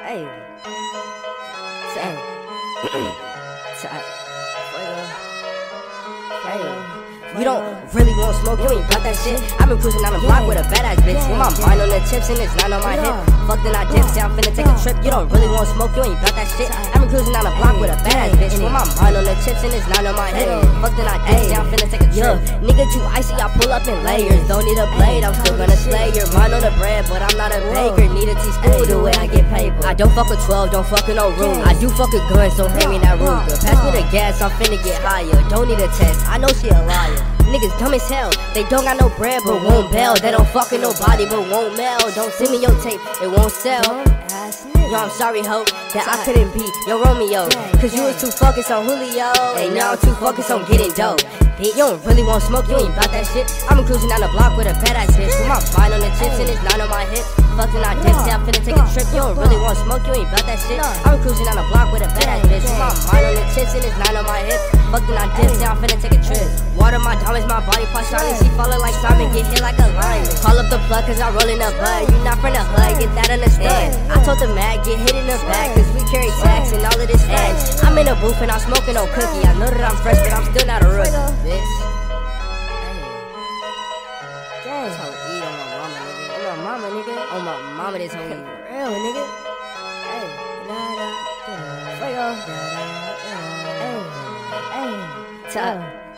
Hey. Hey. You don't really want smoke, you ain't got that shit. I've been cruising down the block with a badass bitch, with my mind on the tips and it's not on my hip. Fuck then I dip, say I'm finna take a trip. You don't really want smoke, you ain't got that shit. I've been cruising down the block with a badass bitch, with my mind on the tips and it's not on my hip. Fuck then I dip, say I'm finna take a trip. Nigga too icy, I pull up in layers. Don't need a blade, I'm still gonna slay your mind on the bread, but I'm not a baker. Need a teaspoon the way I get paper. I don't fuck with 12, don't fuck with no room. I do fuck a gun, so hand me that Ruger. Pass me the gas, I'm finna get higher. Don't need a test, I know she a liar. Niggas dumb as hell, they don't got no bread but won't bail. They don't fuck with nobody but won't mail. Don't send me your tape, it won't sell. Yo, I'm sorry ho, that I couldn't be your Romeo, cause you was too focused on Julio. Hey, now I'm too focused on getting dope. You don't really want smoke, you ain't bout that shit. I'm cruising down the block with a badass bitch, with my mind on the tips and it's not on my hip. Fucking I dip, say I'm finna take a trip. You don't really want smoke, you ain't bout that shit. I'm cruising down the block with a badass bitch, with my mind on the tips and it's not on my hip. Fucking I dip, say I'm finna take a trip. Water my diamonds, my body part shiny. She falling like Simon, get hit like a lion. Call up the plug cause I'm rolling up bud. You not from the hood, get that understood. I told the mag, get hit in the back, cause we carry tax and all of this fat. I'm in the booth and I'm smoking no cookie. I know that I'm fresh, but I'm still not a rookie, bitch. That's how we eat on my mama, nigga. On my mama, nigga. On my mama, this whole eat. Real, nigga. Hey. Fuego. Hey. Hey.